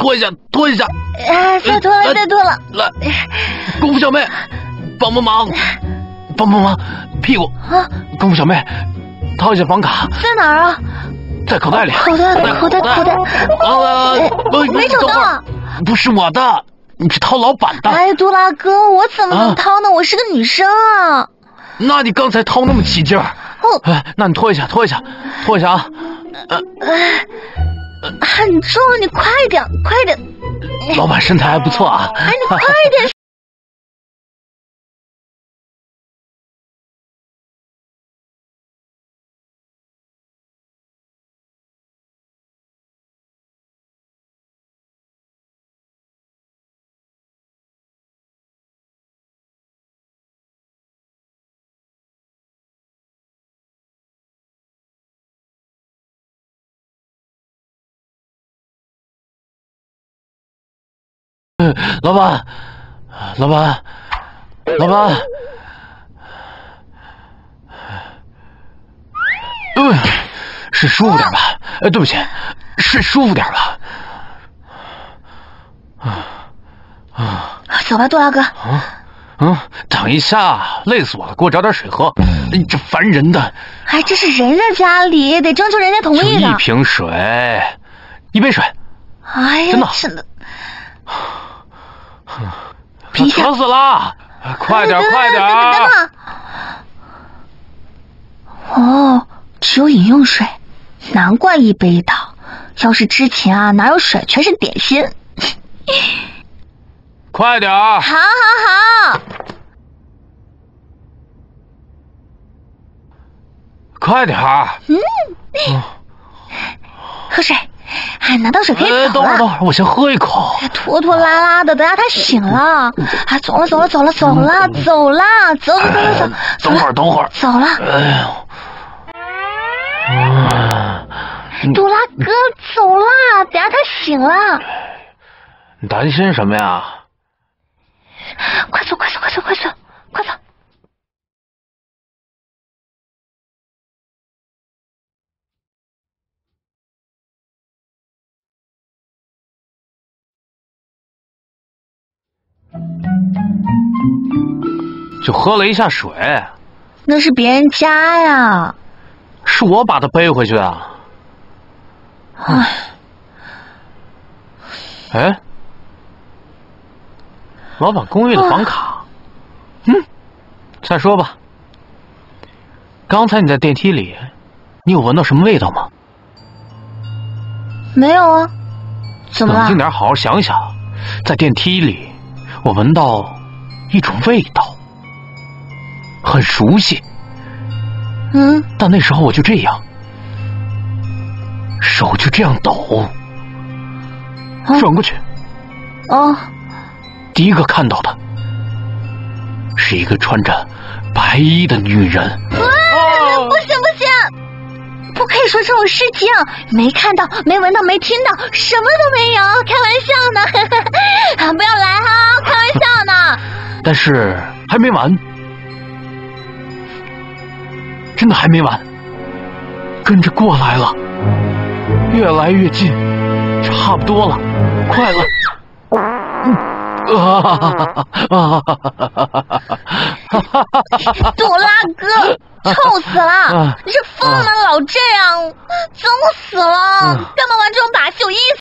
拖一下，拖一下。 再拖了，再拖了。 来，功夫小妹，帮帮忙，帮帮忙，屁股。 啊， 功夫小妹，掏一下房卡。 在哪儿啊？ 在口袋里。 口袋。没找到。 不是我的，你是掏老板的。 哎，杜拉哥，我怎么能掏呢？我是个女生啊。 那你刚才掏那么起劲儿。那你拖一下，拖一下啊！ 很重，你快点，快点！ 老板身材还不错啊！ 哎，你快点！ 老板，是舒服点吧？对不起，是舒服点吧？ 走吧，杜拉哥。 等一下，累死我了，给我找点水喝。你这烦人的！ 哎，这是人家家里，得征求人家同意的。 就一瓶水，一杯水。 哎呀，真的。 渴死了！快点！ 等等！哦，只有饮用水，难怪一杯一倒。要是之前啊，哪有水，全是点心。 快点！ 好。 快点！ 喝水。哎，拿到水可以走了。 等会儿，我先喝一口。 拖拖拉拉的，等下他醒了。哎，走了。走。 等会儿。 走了。杜拉哥，走了，等下他醒了。 你担心什么呀？ 快走！ 就喝了一下水。 那是别人家呀。 是我把他背回去啊。哎，老板公寓的房卡。再说吧。刚才你在电梯里，你有闻到什么味道吗？ 没有啊。怎么了？ 冷静点，好好想想。在电梯里，我闻到一种味道，很熟悉。但那时候我就这样，手就这样抖，转过去。第一个看到的是一个穿着白衣的女人。 不行！不可以说这种事情，没看到，没闻到，没听到，什么都没有，开玩笑呢。不要来哈，开玩笑呢。 但是还没完，真的还没完，跟着过来了，越来越近，差不多了，快了。 杜拉哥，臭死了！你是疯了吗？老这样，脏死了！干嘛玩这种把戏？有意思？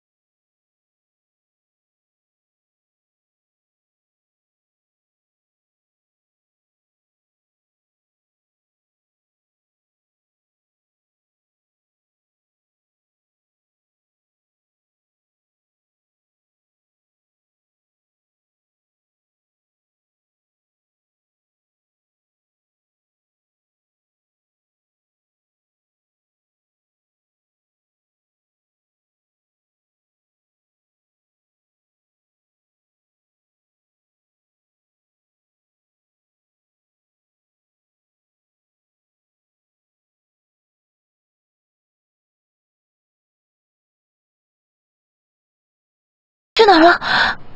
去哪儿了？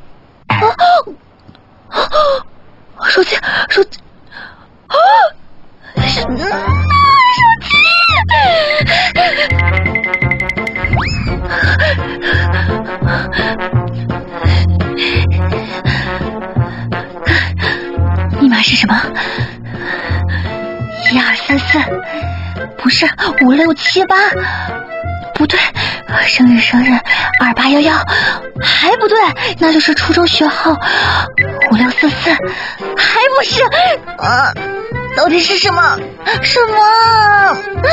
手机！手机！ 是5678，不对，生日2811，还不对，那就是初中学号5644，还不是，到底是什么？什么？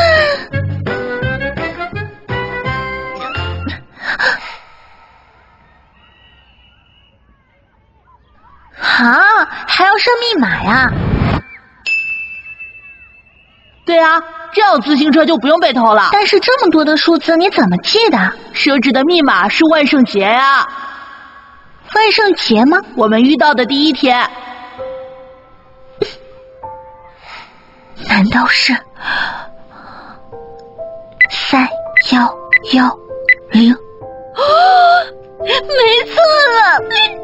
啊，还要设密码呀？ 对啊，这样自行车就不用被偷了。 但是这么多的数字你怎么记的？ 设置的密码是万圣节呀。 万圣节吗？ 我们遇到的第一天。 难道是3110？没错了。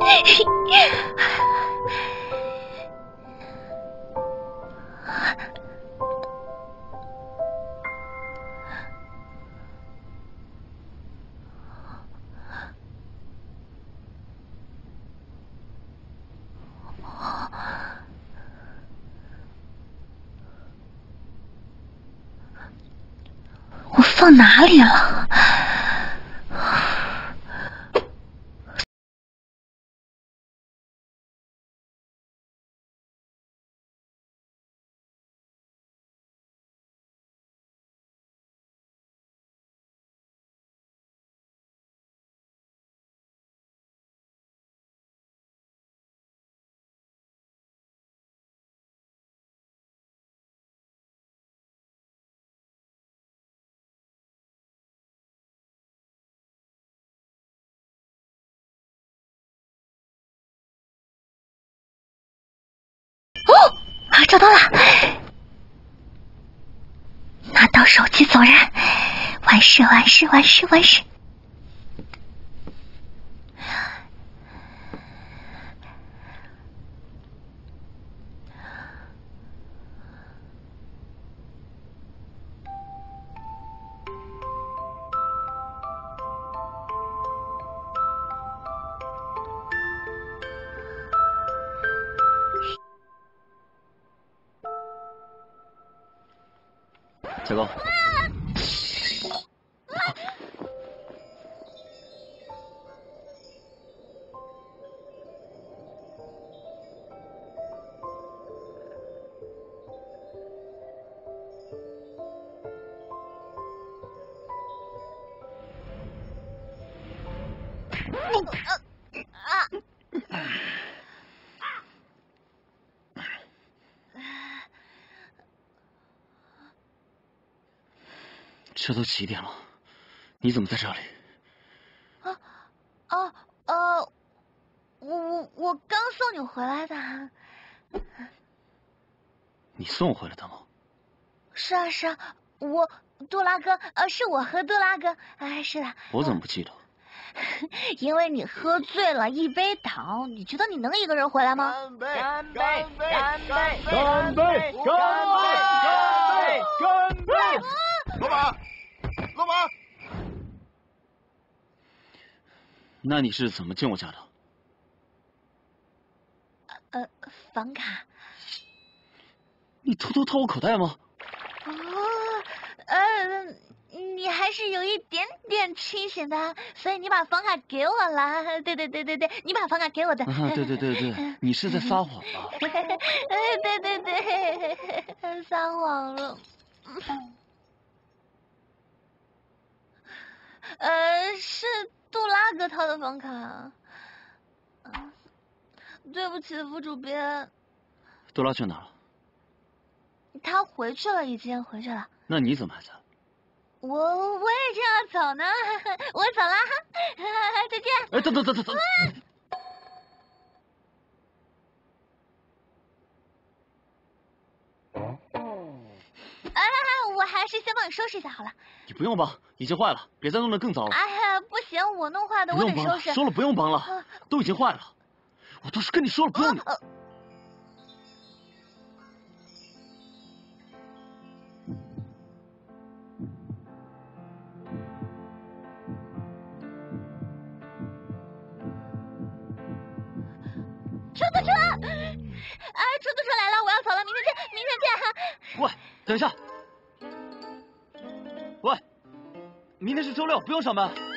我放哪里了？找到了，拿到手机走人，完事。 小高，这都几点了？你怎么在这里？ 我刚送你回来的。 你送回来的吗？ 是啊，杜拉哥，是我和杜拉哥，是的。 我怎么不记得？ 因为你喝醉了，一杯倒，你觉得你能一个人回来吗？ 干杯！老板！ 那你是怎么进我家的？ 房卡。 你偷偷掏我口袋吗？ 你还是有一点点清醒的，所以你把房卡给我了。对，你把房卡给我的。 对，你是在撒谎吧？ 对，撒谎了。是杜拉哥掏的房卡。对不起，副主编。 杜拉去哪了？ 他回去了，已经回去了。 那你怎么还在？ 我也正要走呢，我走了，再见。 哎，等。 我还是先帮你收拾一下好了。 你不用帮，已经坏了，别再弄得更糟了。 哎呀，不行，我弄坏的，我得收拾。 说了不用帮了，都已经坏了，我都是跟你说了不用你。 出租车来了，我要走了，明天见哈。 喂，等一下， 明天是周六，不用上班。